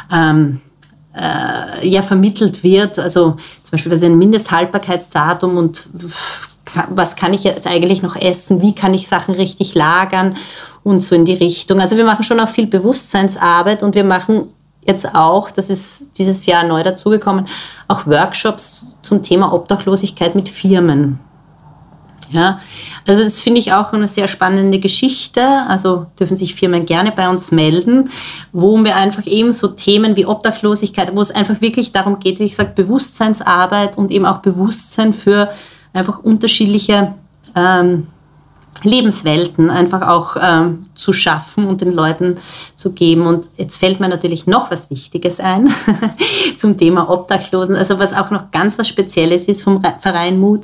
vermittelt wird. Also zum Beispiel, das ist ein Mindesthaltbarkeitsdatum und was kann ich jetzt eigentlich noch essen, wie kann ich Sachen richtig lagern und so in die Richtung. Also wir machen schon auch viel Bewusstseinsarbeit und wir machen jetzt auch, das ist dieses Jahr neu dazugekommen, auch Workshops zum Thema Obdachlosigkeit mit Firmen. Ja, also das finde ich auch eine sehr spannende Geschichte. Also dürfen sich Firmen gerne bei uns melden, wo wir einfach eben so Themen wie Obdachlosigkeit, wo es einfach wirklich darum geht, wie ich sage, Bewusstseinsarbeit und eben auch Bewusstsein für einfach unterschiedliche Lebenswelten einfach auch zu schaffen und den Leuten zu geben. Und jetzt fällt mir natürlich noch was Wichtiges ein zum Thema Obdachlosen, also was auch noch ganz was Spezielles ist vom Verein Mut.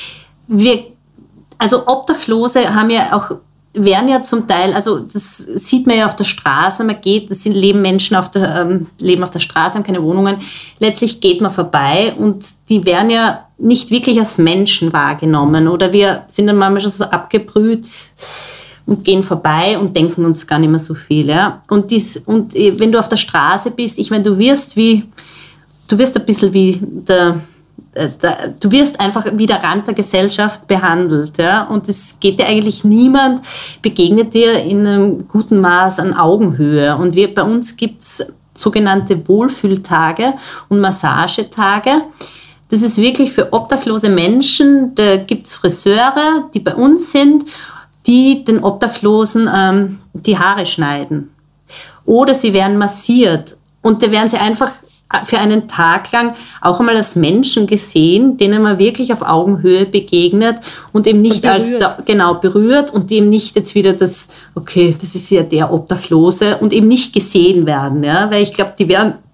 Also Obdachlose werden ja zum Teil, also das sieht man ja auf der Straße, leben Menschen leben auf der Straße, haben keine Wohnungen. Letztlich geht man vorbei und die werden ja nicht wirklich als Menschen wahrgenommen oder wir sind dann manchmal schon so abgebrüht und gehen vorbei und denken uns gar nicht mehr so viel. Ja? Und wenn du auf der Straße bist, ich meine, du wirst ein bisschen wie du wirst einfach wie der Rand der Gesellschaft behandelt. Ja? Und es geht dir eigentlich niemand, begegnet dir in einem guten Maß an Augenhöhe. Und bei uns gibt es sogenannte Wohlfühltage und Massagetage. Das ist wirklich für obdachlose Menschen, da gibt es Friseure, die bei uns sind, die den Obdachlosen die Haare schneiden. Oder sie werden massiert und da werden sie einfach für einen Tag lang auch einmal als Menschen gesehen, denen man wirklich auf Augenhöhe begegnet und eben nicht berührt und eben nicht jetzt wieder das ist ja der Obdachlose und eben nicht gesehen werden, ja, weil ich glaube, du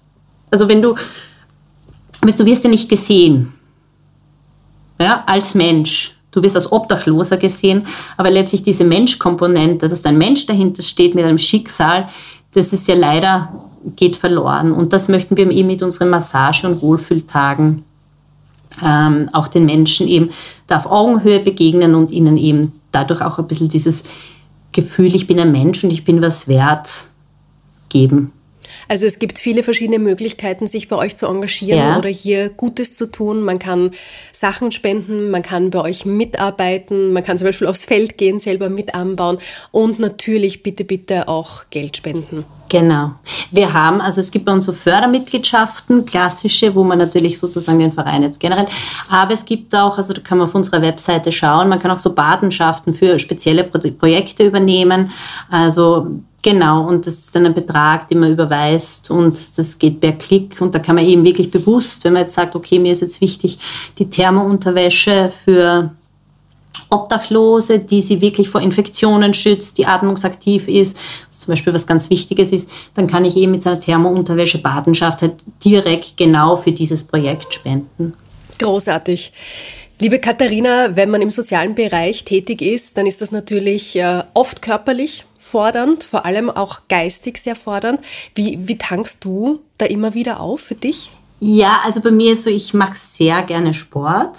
wirst ja nicht gesehen, ja, als Mensch. Du wirst als Obdachloser gesehen, aber letztlich diese Menschkomponente, dass ein Mensch dahinter steht mit einem Schicksal, das ist ja leider geht verloren. Und das möchten wir eben mit unseren Massage- und Wohlfühltagen auch den Menschen eben da auf Augenhöhe begegnen und ihnen eben dadurch auch ein bisschen dieses Gefühl, ich bin ein Mensch und ich bin was wert, geben. Also es gibt viele verschiedene Möglichkeiten, sich bei euch zu engagieren oder hier Gutes zu tun. Man kann Sachen spenden, man kann bei euch mitarbeiten, man kann zum Beispiel aufs Feld gehen, selber mit anbauen und natürlich bitte auch Geld spenden. Genau. Es gibt bei uns so Fördermitgliedschaften, klassische, wo man natürlich sozusagen den Verein jetzt generell, aber es gibt auch, also da kann man auf unserer Webseite schauen, man kann auch so Patenschaften für spezielle Projekte übernehmen, also genau, und das ist dann ein Betrag, den man überweist und das geht per Klick und da kann man eben wirklich bewusst, wenn man jetzt sagt, okay, mir ist jetzt wichtig, die Thermounterwäsche für Obdachlose, die sie wirklich vor Infektionen schützt, die atmungsaktiv ist, was zum Beispiel was ganz Wichtiges ist, dann kann ich eben mit seiner Thermounterwäsche Patenschaft halt direkt genau für dieses Projekt spenden. Großartig. Liebe Katharina, wenn man im sozialen Bereich tätig ist, dann ist das natürlich oft körperlich fordernd, vor allem auch geistig sehr fordernd. Wie tankst du da immer wieder auf für dich? Ja, also bei mir ist so, ich mache sehr gerne Sport.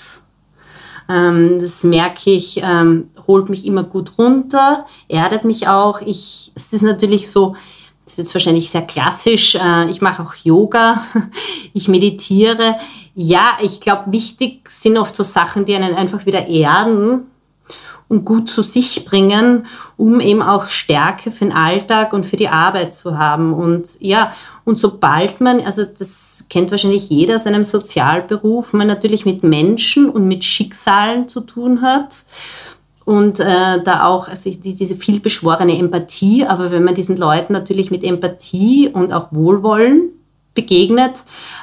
Das merke ich, holt mich immer gut runter, erdet mich auch. Es ist natürlich so, das ist jetzt wahrscheinlich sehr klassisch, ich mache auch Yoga, ich meditiere. Ja, ich glaube, wichtig sind oft so Sachen, die einen einfach wieder erden und gut zu sich bringen, um eben auch Stärke für den Alltag und für die Arbeit zu haben. Und ja, und sobald man, also das kennt wahrscheinlich jeder aus einem Sozialberuf, man natürlich mit Menschen und mit Schicksalen zu tun hat und da auch also diese vielbeschworene Empathie, aber wenn man diesen Leuten natürlich mit Empathie und auch Wohlwollen begegnet,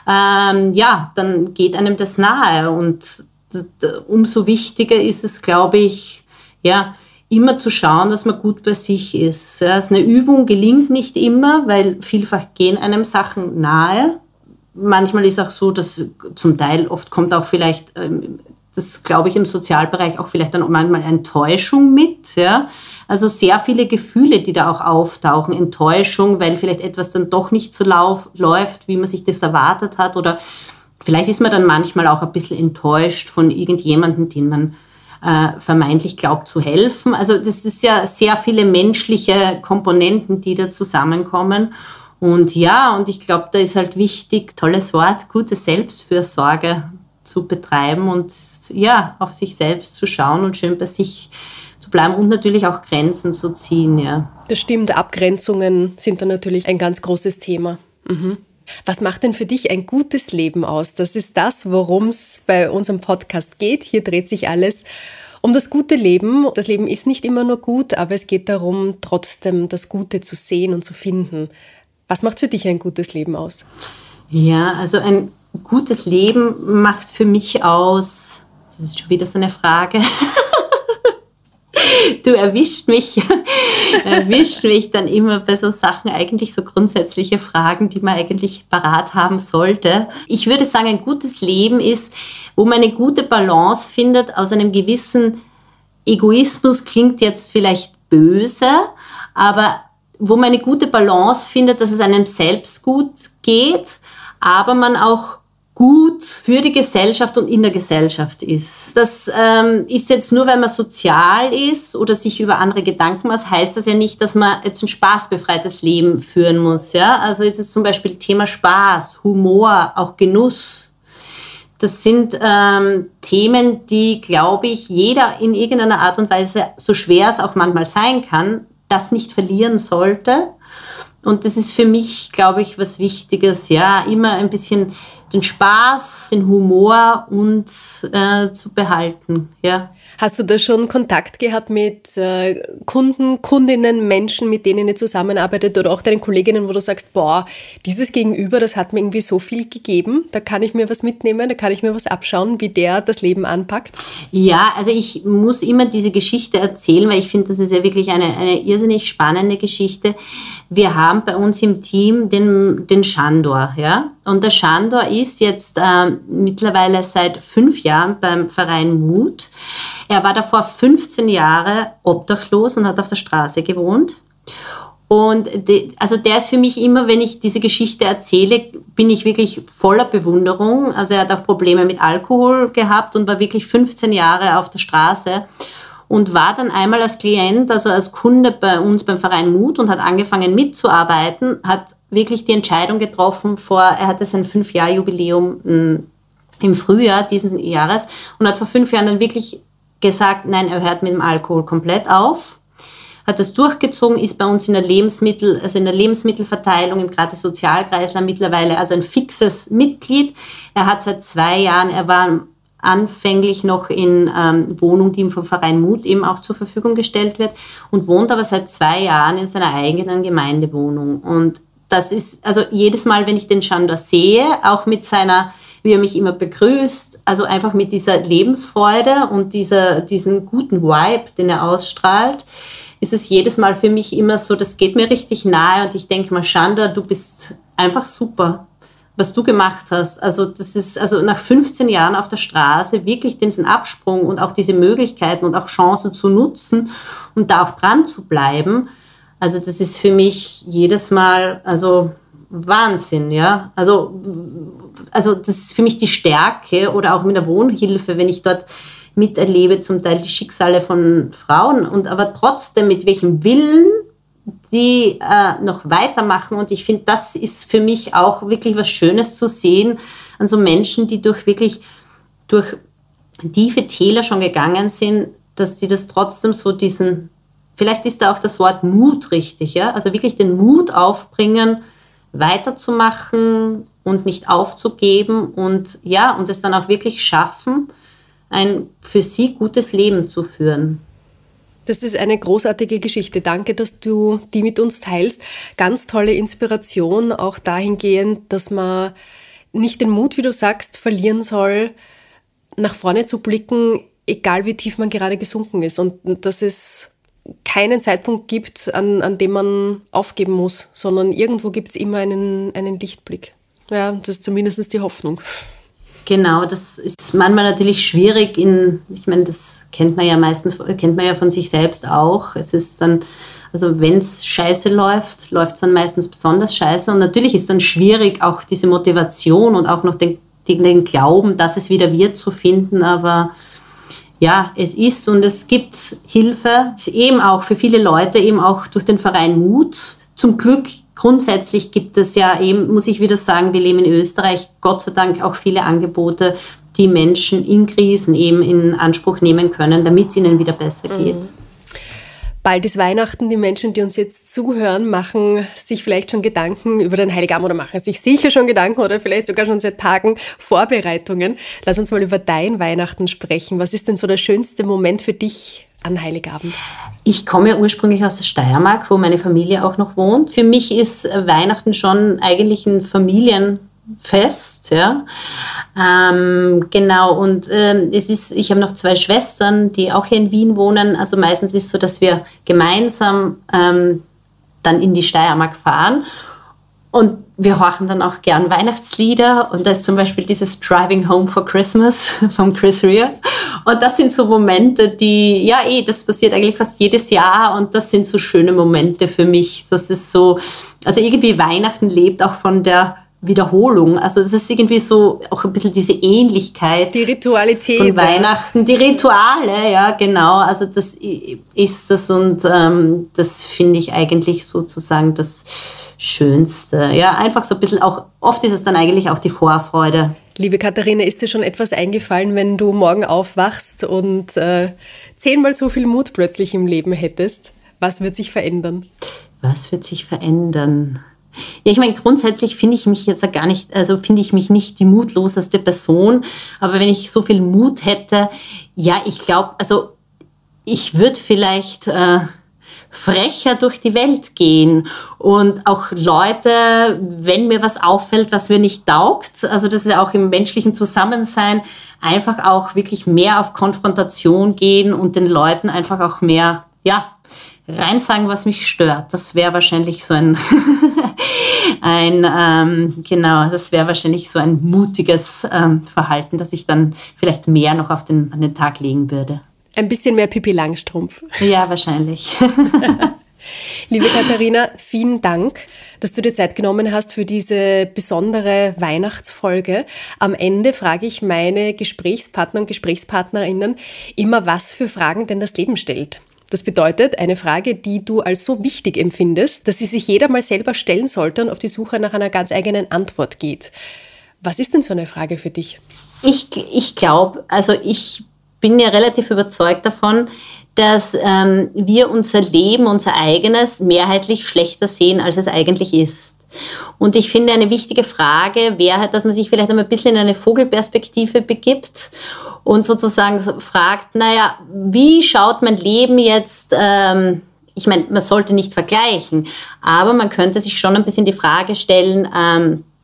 ja, dann geht einem das nahe und umso wichtiger ist es, glaube ich, ja, immer zu schauen, dass man gut bei sich ist. Ja, eine Übung gelingt nicht immer, weil vielfach gehen einem Sachen nahe. Manchmal ist auch so, dass zum Teil oft kommt auch vielleicht, das glaube ich im Sozialbereich auch vielleicht dann manchmal Enttäuschung mit. Ja? Also sehr viele Gefühle, die da auch auftauchen. Enttäuschung, weil vielleicht etwas dann doch nicht so läuft, wie man sich das erwartet hat. Oder vielleicht ist man dann manchmal auch ein bisschen enttäuscht von irgendjemandem, den man vermeintlich glaubt zu helfen. Also das ist ja sehr viele menschliche Komponenten, die da zusammenkommen. Und ja, und ich glaube, da ist halt wichtig, tolles Wort, gute Selbstfürsorge zu betreiben und ja, auf sich selbst zu schauen und schön bei sich zu bleiben und natürlich auch Grenzen zu ziehen. Ja. Das stimmt, Abgrenzungen sind da natürlich ein ganz großes Thema. Mhm. Was macht denn für dich ein gutes Leben aus? Das ist das, worum es bei unserem Podcast geht. Hier dreht sich alles um das gute Leben. Das Leben ist nicht immer nur gut, aber es geht darum, trotzdem das Gute zu sehen und zu finden. Was macht für dich ein gutes Leben aus? Ja, also ein gutes Leben macht für mich aus, das ist schon wieder so eine Frage, du erwischt mich dann immer bei so Sachen, eigentlich so grundsätzliche Fragen, die man eigentlich parat haben sollte. Ich würde sagen, ein gutes Leben ist, wo man eine gute Balance findet aus einem gewissen Egoismus, klingt jetzt vielleicht böse, aber wo man eine gute Balance findet, dass es einem selbst gut geht, aber man auch gut für die Gesellschaft und in der Gesellschaft ist. Das ist jetzt nur, weil man sozial ist oder sich über andere Gedanken macht, heißt das ja nicht, dass man jetzt ein spaßbefreites Leben führen muss. Ja? Also jetzt ist zum Beispiel Thema Spaß, Humor, auch Genuss. Das sind Themen, die, glaube ich, jeder in irgendeiner Art und Weise, so schwer es auch manchmal sein kann, das nicht verlieren sollte. Und das ist für mich, glaube ich, was Wichtiges, ja, immer ein bisschen den Spaß, den Humor und zu behalten, ja. Hast du da schon Kontakt gehabt mit Kunden, Kundinnen, Menschen, mit denen ihr zusammenarbeitet oder auch deinen Kolleginnen, wo du sagst, boah, dieses Gegenüber, das hat mir irgendwie so viel gegeben, da kann ich mir was mitnehmen, da kann ich mir was abschauen, wie der das Leben anpackt? Ja, also ich muss immer diese Geschichte erzählen, weil ich finde, das ist ja wirklich eine irrsinnig spannende Geschichte. Wir haben bei uns im Team den Shandor, ja. Und der Shandor ist jetzt mittlerweile seit 5 Jahren beim Verein Mut. Er war davor 15 Jahre obdachlos und hat auf der Straße gewohnt. Und also der ist für mich immer, wenn ich diese Geschichte erzähle, bin ich wirklich voller Bewunderung. Also er hat auch Probleme mit Alkohol gehabt und war wirklich 15 Jahre auf der Straße. Und war dann einmal als Klient, also als Kunde bei uns beim Verein Mut und hat angefangen mitzuarbeiten, hat wirklich die Entscheidung getroffen er hatte sein 5-Jahr-Jubiläum im Frühjahr dieses Jahres und hat vor 5 Jahren dann wirklich gesagt, nein, er hört mit dem Alkohol komplett auf, hat das durchgezogen, ist bei uns in der Lebensmittelverteilung im Gratis-Sozialkreisler mittlerweile also ein fixes Mitglied. Er hat seit 2 Jahren, er war anfänglich noch in Wohnung, die ihm vom Verein Mut eben auch zur Verfügung gestellt wird und wohnt aber seit 2 Jahren in seiner eigenen Gemeindewohnung. Und das ist, also jedes Mal, wenn ich den Shandor sehe, auch mit seiner wie er mich immer begrüßt. Also einfach mit dieser Lebensfreude und diesen guten Vibe, den er ausstrahlt, ist es jedes Mal für mich immer so, das geht mir richtig nahe und ich denke mal, Chanda, du bist einfach super, was du gemacht hast. Also das ist also nach 15 Jahren auf der Straße wirklich diesen Absprung und auch diese Möglichkeiten und auch Chancen zu nutzen und da auch dran zu bleiben. Also das ist für mich jedes Mal also Wahnsinn, ja. Also das ist für mich die Stärke oder auch mit der Wohnhilfe, wenn ich dort miterlebe, zum Teil die Schicksale von Frauen und aber trotzdem mit welchem Willen die noch weitermachen. Und ich finde, das ist für mich auch wirklich was Schönes zu sehen an so Menschen, die durch tiefe Täler schon gegangen sind, dass die das trotzdem so vielleicht ist da auch das Wort Mut richtig, ja, also wirklich den Mut aufbringen, weiterzumachen und nicht aufzugeben und es dann auch wirklich schaffen, ein für sie gutes Leben zu führen. Das ist eine großartige Geschichte. Danke, dass du die mit uns teilst. Ganz tolle Inspiration, auch dahingehend, dass man nicht den Mut, wie du sagst, verlieren soll, nach vorne zu blicken, egal wie tief man gerade gesunken ist. Und dass es keinen Zeitpunkt gibt, an dem man aufgeben muss, sondern irgendwo gibt es immer einen Lichtblick. Ja, das ist zumindest die Hoffnung. Genau, das ist manchmal natürlich schwierig ich meine, das kennt man ja von sich selbst auch. Es ist dann, also wenn es scheiße läuft es dann meistens besonders scheiße. Und natürlich ist es dann schwierig, auch diese Motivation und auch noch den Glauben, dass es wieder wird, zu finden. Aber ja, es ist und es gibt Hilfe, eben auch für viele Leute, eben auch durch den Verein Mut. Zum Glück grundsätzlich gibt es ja eben, muss ich wieder sagen, wir leben in Österreich, Gott sei Dank auch viele Angebote, die Menschen in Krisen eben in Anspruch nehmen können, damit es ihnen wieder besser geht. Bald ist Weihnachten. Die Menschen, die uns jetzt zuhören, machen sich vielleicht schon Gedanken über den Heiligabend oder machen sich sicher schon Gedanken oder vielleicht sogar schon seit Tagen Vorbereitungen. Lass uns mal über dein Weihnachten sprechen. Was ist denn so der schönste Moment für dich an Heiligabend? Ich komme ja ursprünglich aus der Steiermark, wo meine Familie auch noch wohnt. Für mich ist Weihnachten schon eigentlich ein Familienfest, ja. Genau, und ich habe noch 2 Schwestern, die auch hier in Wien wohnen. Also meistens ist es so, dass wir gemeinsam dann in die Steiermark fahren. Und wir horchen dann auch gern Weihnachtslieder. Und da ist zum Beispiel dieses Driving Home for Christmas von Chris Rea. Und das sind so Momente, die, das passiert eigentlich fast jedes Jahr. Und das sind so schöne Momente für mich. Das ist so, also irgendwie Weihnachten lebt auch von der Wiederholung. Also es ist irgendwie so auch ein bisschen diese Ähnlichkeit. Die Ritualität. Von Weihnachten, die Rituale, ja genau. Also das ist das und das finde ich eigentlich sozusagen das Schönste. Ja, einfach so ein bisschen auch, oft ist es dann eigentlich auch die Vorfreude. Liebe Katharina, ist dir schon etwas eingefallen, wenn du morgen aufwachst und 10-mal so viel Mut plötzlich im Leben hättest? Was wird sich verändern? Was wird sich verändern? Ja, ich meine, grundsätzlich finde ich mich jetzt gar nicht, also finde ich mich nicht die mutloseste Person, aber wenn ich so viel Mut hätte, ja, ich glaube, also ich würde vielleicht frecher durch die Welt gehen und auch Leute, wenn mir was auffällt, was mir nicht taugt, also das ist ja auch im menschlichen Zusammensein, einfach auch wirklich mehr auf Konfrontation gehen und den Leuten einfach auch mehr, rein sagen, was mich stört. Das wäre wahrscheinlich so ein das wäre wahrscheinlich so ein mutiges Verhalten, das ich dann vielleicht mehr noch an den Tag legen würde. Ein bisschen mehr Pippi Langstrumpf. Ja, wahrscheinlich. Liebe Katharina, vielen Dank, dass du dir Zeit genommen hast für diese besondere Weihnachtsfolge. Am Ende frage ich meine Gesprächspartner und Gesprächspartnerinnen immer, was für Fragen denn das Leben stellt. Das bedeutet, eine Frage, die du als so wichtig empfindest, dass sie sich jeder mal selber stellen sollte und auf die Suche nach einer ganz eigenen Antwort geht. Was ist denn so eine Frage für dich? Ich glaube, also ich bin ja relativ überzeugt davon, dass wir unser Leben, unser eigenes, mehrheitlich schlechter sehen, als es eigentlich ist. Und ich finde, eine wichtige Frage wäre, dass man sich vielleicht einmal ein bisschen in eine Vogelperspektive begibt und sozusagen fragt, wie schaut mein Leben jetzt, ich meine, man sollte nicht vergleichen, aber man könnte sich schon ein bisschen die Frage stellen,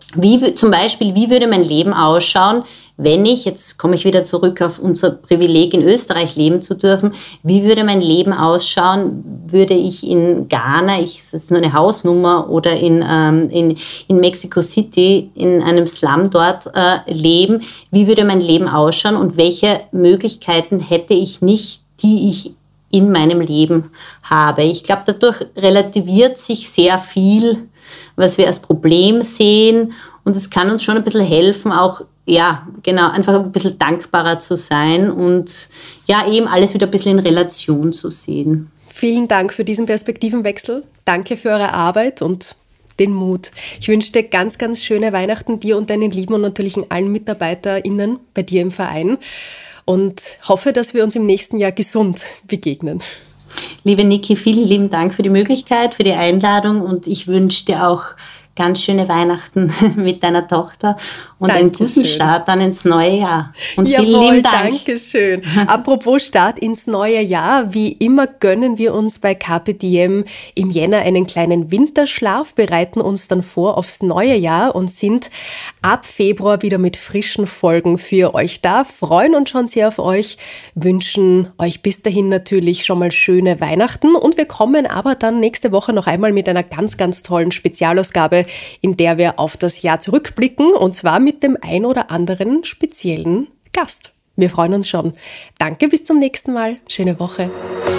Zum Beispiel, wie würde mein Leben ausschauen, wenn ich, jetzt komme ich wieder zurück auf unser Privileg in Österreich leben zu dürfen, wie würde mein Leben ausschauen, würde ich in Ghana, das ist nur eine Hausnummer, oder in Mexico City, in einem Slum dort leben, wie würde mein Leben ausschauen und welche Möglichkeiten hätte ich nicht, die ich in meinem Leben habe. Ich glaube, dadurch relativiert sich sehr viel, was wir als Problem sehen, und es kann uns schon ein bisschen helfen, auch einfach ein bisschen dankbarer zu sein und eben alles wieder ein bisschen in Relation zu sehen. Vielen Dank für diesen Perspektivenwechsel. Danke für eure Arbeit und den Mut. Ich wünsche dir ganz, ganz schöne Weihnachten, dir und deinen Lieben und natürlich allen MitarbeiterInnen bei dir im Verein, und hoffe, dass wir uns im nächsten Jahr gesund begegnen. Liebe Niki, vielen lieben Dank für die Möglichkeit, für die Einladung, und ich wünsche dir auch ganz schöne Weihnachten mit deiner Tochter und einen guten Start dann ins neue Jahr. Und vielen lieben Dank. Dankeschön. Apropos Start ins neue Jahr, wie immer gönnen wir uns bei Carpe Diem im Jänner einen kleinen Winterschlaf, bereiten uns dann vor aufs neue Jahr und sind ab Februar wieder mit frischen Folgen für euch da, freuen uns schon sehr auf euch, wünschen euch bis dahin natürlich schon mal schöne Weihnachten, und wir kommen aber dann nächste Woche noch einmal mit einer ganz, ganz tollen Spezialausgabe, in der wir auf das Jahr zurückblicken, und zwar mit dem ein oder anderen speziellen Gast. Wir freuen uns schon. Danke, bis zum nächsten Mal. Schöne Woche.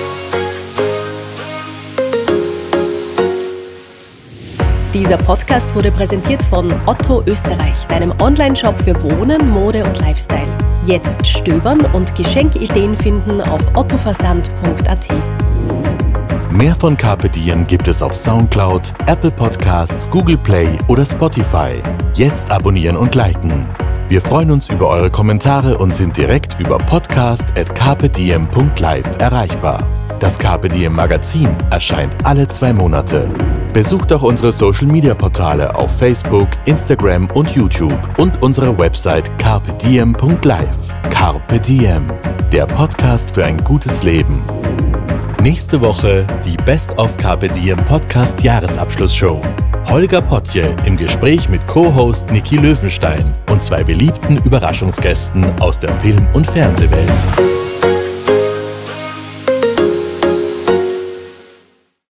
Dieser Podcast wurde präsentiert von Otto Österreich, deinem Online-Shop für Wohnen, Mode und Lifestyle. Jetzt stöbern und Geschenkideen finden auf ottoversand.at. Mehr von Carpe Diem gibt es auf Soundcloud, Apple Podcasts, Google Play oder Spotify. Jetzt abonnieren und liken. Wir freuen uns über eure Kommentare und sind direkt über podcast@carpediem.live erreichbar. Das Carpe Diem Magazin erscheint alle 2 Monate. Besucht auch unsere Social-Media-Portale auf Facebook, Instagram und YouTube und unsere Website carpediem.live. Carpe Diem, der Podcast für ein gutes Leben. Nächste Woche die Best of Carpe Diem Podcast Jahresabschlussshow. Holger Potje im Gespräch mit Co-Host Niki Löwenstein und 2 beliebten Überraschungsgästen aus der Film- und Fernsehwelt.